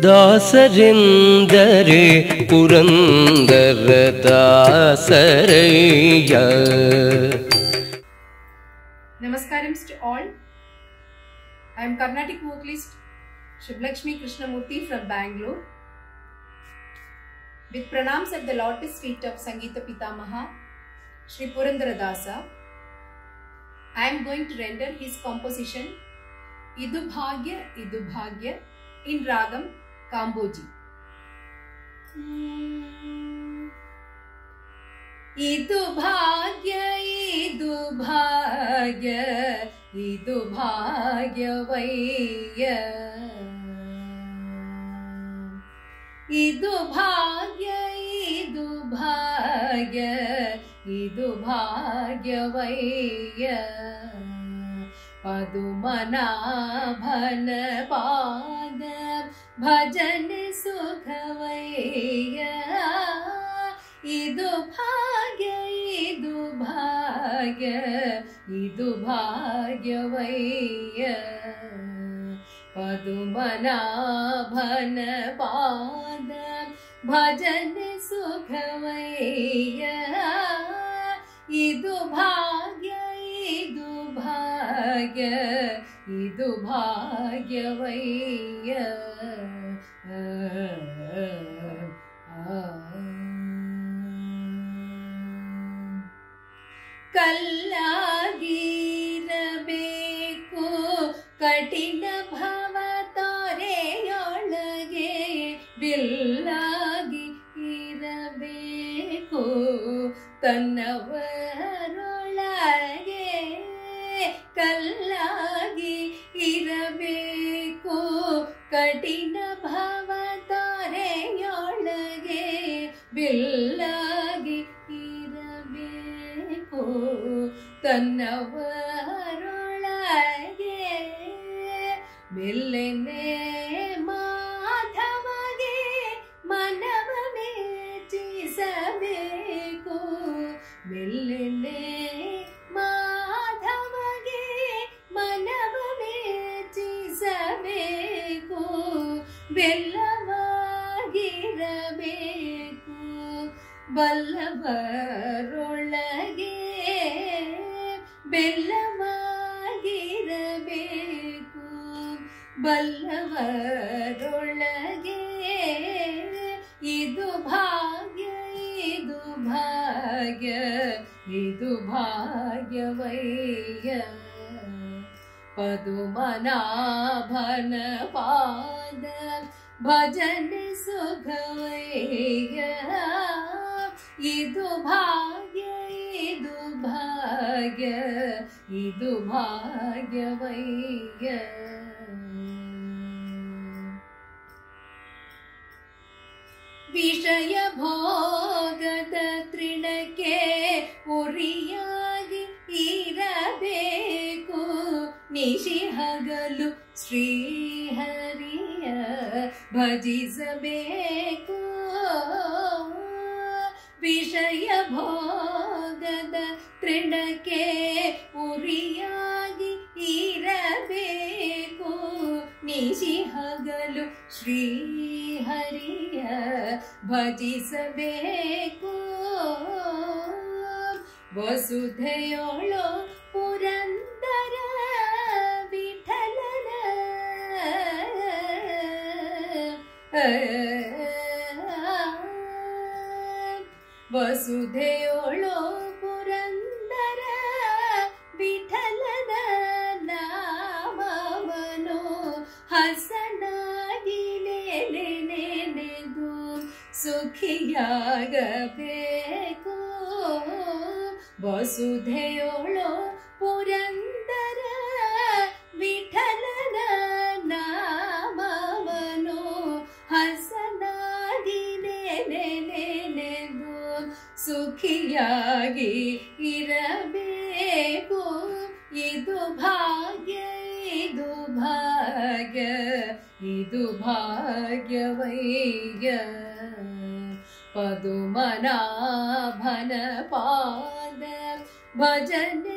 ದಾಸರೆಂದರೆ Purandara ದಾಸರಯ್ಯ. Namaskaram to all. I am Carnatic vocalist Shubhlakshmi Krishnamurthy from Bangalore. With pranams at the lotus feet of Sangeeta Pitamaha, Shri Purandara Dasa, I am going to render his composition Idu Bhagya in Ragam Kamboji. Idu Bhagya Vayya. Idu Bhagya Vayya. Padumanabhana Pada Bhajan Sukhavayya. Idu Bhagya Vayya. Padumanabhana Pada Bhajan Sukhavayya. Idu Bhagya Vayya. ಕಲ್ಲಾಗಿರಬೇಕು ಕಠಿಣ ಭವ ತೊರೆಯೊಳಗೆ ಬಿಲ್ಲಾಗಿ ಇರಬೇಕು ತನ್ನವರೊಳಗೆ. ಕಲ್ಲಾಗಿ ಇರಬೇಕು ಕಠಿಣ ಭವ ತೊರೆಯೊಳಗೆ ಬಿಲ್ಲಾಗಿ ಇರಬೇಕು ತನ್ನವರೊಳಗೆ. ಮೆಲ್ಲನೆ ಮಾಧವಗೆ ಮನವ ಮೆಚ್ಚಿಸಬೇಕು. ಮೆಲ್ಲನೆ ಮಾಧವಗೆ ಮನವ ಮೆಚ್ಚಿಸಬೇಕು. ಬೆಲ್ಲವಾಗಿರಬೇಕು ಬಲ್ಲವರೊಳಗೆ. ಬೆಲ್ಲವಾಗಿರಬೇಕು ಬಲ್ಲವರೊಳಗೆ. ಇದು ಭಾಗ್ಯ ಭಾಗ್ಯವಯ್ಯ. ಪದುಮನಾಭನ ಪಾದ ಭಜನ ಸುಖವಯ್ಯ. ಇದು ಭಾಗ್ಯ ಭಾಗ್ಯವಯ್ಯ. ವಿಷಯ ಭೋಗದ ತೃಣಕ್ಕೆ ಉರಿಯಾಗಿ ಇರಬೇಕು. ನಿಶಿ ಹಗಲು ಶ್ರೀಹರಿಯ ಭಜಿಸಬೇಕು. ವಿಷಯ ಭೋಗದ ತೃಣಕ್ಕೆ ಉರಿಯಾಗಿ ಇರಬೇಕು. ನಿಶಿ ಹಗಲು ಶ್ರೀಹರಿಯ ಭಜಿಸಬೇಕು. ವಸುಧೆಯೋಳು ಪುರಂದರ ವಿಠಲನ ವಸುಧೆಯೋಳು ಪುರಂದರ ವಿಠಲನ ನಾಮವನು ಹಸನಾಗಿ ನೆನೆದು ಸುಖಿಯಾಗಬೇಕು. ವಸುಧೆಯೋಳು ಪುರಂದರ ವಿಠಲನ ನಾಮವನು ಹಸನಾಗಿ ನೆನೆದು ಸುಖಿಯಾಗಿ ಇರಬೇಕು. ಇದು ಭಾಗ್ಯ ಭಾಗ್ಯವಯ್ಯ. ಪದುಮನಾಭನ ಪಾದ ಭಜನ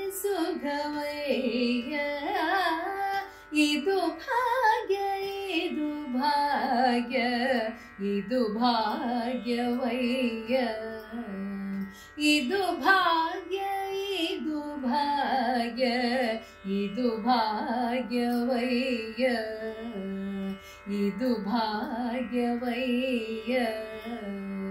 ಸುಖವಯ್ಯ. ಇದು ಭಾಗ್ಯ ಭಾಗ್ಯ ಇದು ಭಾಗ್ಯವಯ್ಯ ಇದು ಭಾಗ್ಯ ಇದು ಭಾಗ್ಯ ಇದು ಭಾಗ್ಯವಯ್ಯ ಇದು ಭಾಗ್ಯವಯ್ಯ